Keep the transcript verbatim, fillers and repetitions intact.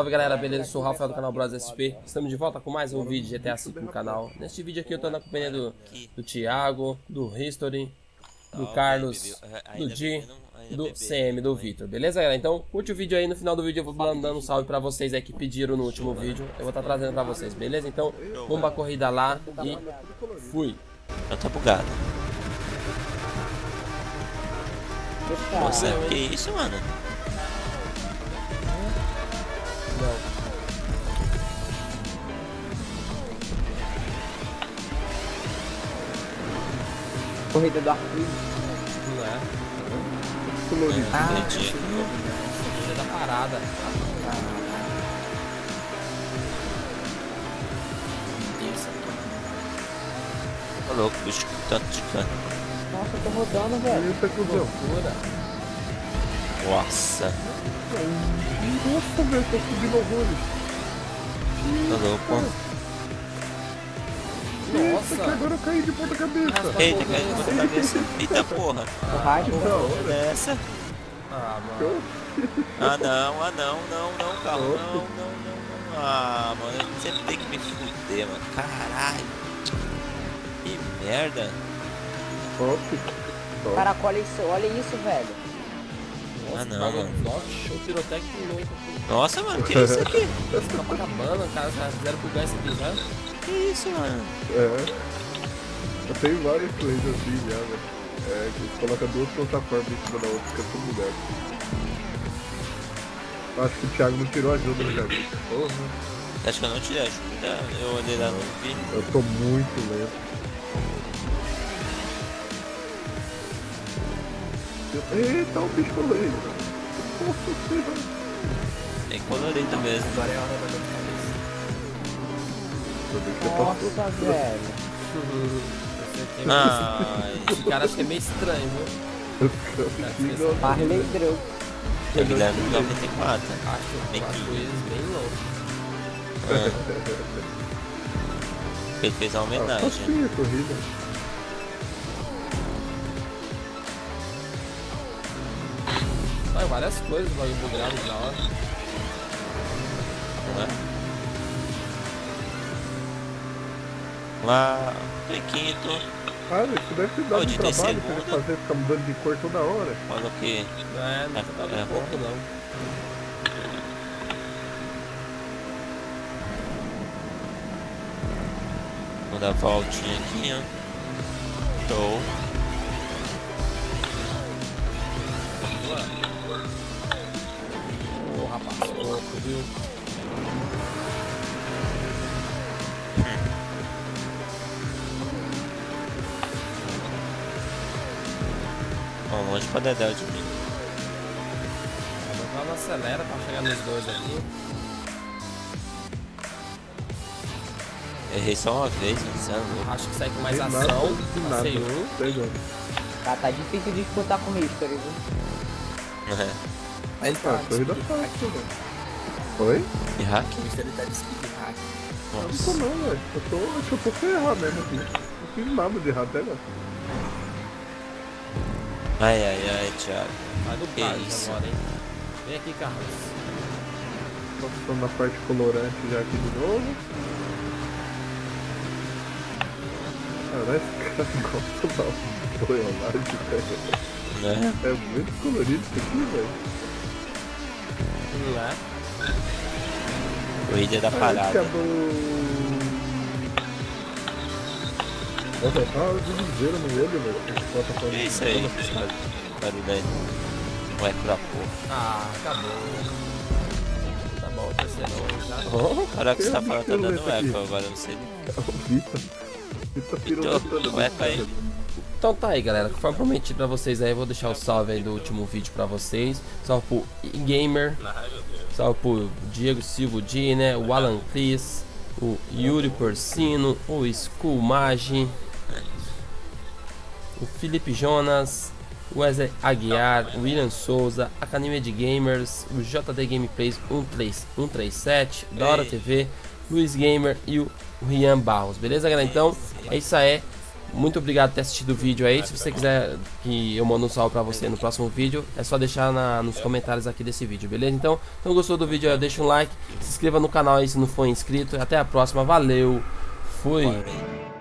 salve galera, beleza? Eu sou o Rafael do canal Bros S P. Estamos de volta com mais um vídeo de G T A cinco no canal. Neste vídeo aqui eu tô na companhia do, do Thiago, do History, do Carlos, do G, do C M, do Victor, beleza galera? Então curte o vídeo aí, no final do vídeo eu vou mandando um salve pra vocês aí que pediram no último vídeo. Eu vou estar trazendo pra vocês, beleza? Então vamos pra corrida lá e fui. Não tá bugado. Nossa, que isso, mano? Não. Corrida do arco-íris. Não é? Colorido. Ah, corrida da parada. Tô louco, bicho, tanto de cano. Nossa, eu tô rodando, velho. Que loucura. Nossa. Nossa, velho, tô subindo horrores. Tô louco. Nossa. Eita, que agora eu caí de ponta cabeça. Eita, caiu na cabeça. Eita porra. O rádio, Porra é essa? Ah, mano. Ah não, ah não, não, não, carro. Não, não, não, não. Ah, mano, eu sempre tem que me fuder, mano. Caralho. Que merda. Top. Caraca, olha isso, olha isso, velho. Nossa, Ah, não, bagulho. mano. Nossa, show pirotécnico louco. Nossa, mano, que isso aqui? Copacabana, cara, já fizeram bugar esse aqui já. Que isso, mano? É. Eu tenho várias corridas assim já, velho. É, que você coloca duas plataformas em cima da outra, fica tudo bugado. Acho que o Thiago não tirou ajuda no jogo. Porra. Acho que eu não tirei ajuda. Eu olhei lá no vídeo. Eu tô muito lento. Eita, o bicho colorido. Tem colorido mesmo. Agora é a hora da dor de cabeça. Nossa, velho. Ai. Esse cara acho que é meio estranho, viu? Marley Drug. É o Guilherme noventa e quatro. Acho, Bem acho que- eles bem loucos. Ele fez uma homenagem. Assim a corrida. Olha, várias coisas, vai bugado da hora. Não é? Lá, em quinto, Ah, isso deve ter Ó, dado um de trabalho pra segundo. ele fazer, ficar mudando de cor toda hora. falou que Não é, não tá É, dando é. pouco não. vou dar voltinha aqui, ó. Show. Ô rapaz, louco, viu? Ó, longe pra dedéu de mim. Agora não acelera pra chegar nos dois ali. Errei só uma vez, pensando. Acho que sai com mais Tem ação. nada, de nada. Passei um. Pegando. Tá, tá difícil de disputar com o History, viu? É. Mas ele tá Ah, de corrida speed fácil, hack, velho. Oi? E hack? o bicho ele tá de speed hack. Não tô Nossa. não, velho. Eu tô, acho que eu tô sem errar mesmo aqui. Não fiz nada de errado até agora. Ai, ai, ai, Thiago. Vai do Que Carlos isso? agora, hein? Vem aqui, Carlos. Tô ficando na parte colorante já aqui de novo. Caralho, esse cara gosta da boiolagem, velho. Né? É muito colorido isso aqui, velho. Não é? Corrida da Parece que parada. é do... Nossa, tá uma diviseira no olho, velho. Bota pra Que isso aí? Esse barulho aí. Não é pra porra. Ah, acabou. Tá bom, terceiro já. Oh, Olha o que você tá tem falando, tá um dando bicho aqui. eco agora, eu não sei. É o Vitor. Vitor pirou Então, o eco aí. Então tá aí galera, conforme prometido pra vocês aí, eu vou deixar o salve aí do último vídeo pra vocês. Salve pro Gamer, salve pro Diego Silva Di, né? O Alan Cris, o Yuri Porcino, o Skull Magi, o Felipe Jonas, o Wesley Aguiar, o William Souza, Academia de Gamers, o J D Gameplays um três três sete, Dora T V, Luiz Gamer e o Rian Barros, beleza galera? Então é isso aí. muito obrigado por ter assistido o vídeo aí. Se você quiser que eu mande um salve pra você no próximo vídeo, é só deixar na, nos comentários aqui desse vídeo, beleza? Então, então gostou do vídeo, deixa um like, se inscreva no canal aí se não for inscrito. Até a próxima, valeu, fui!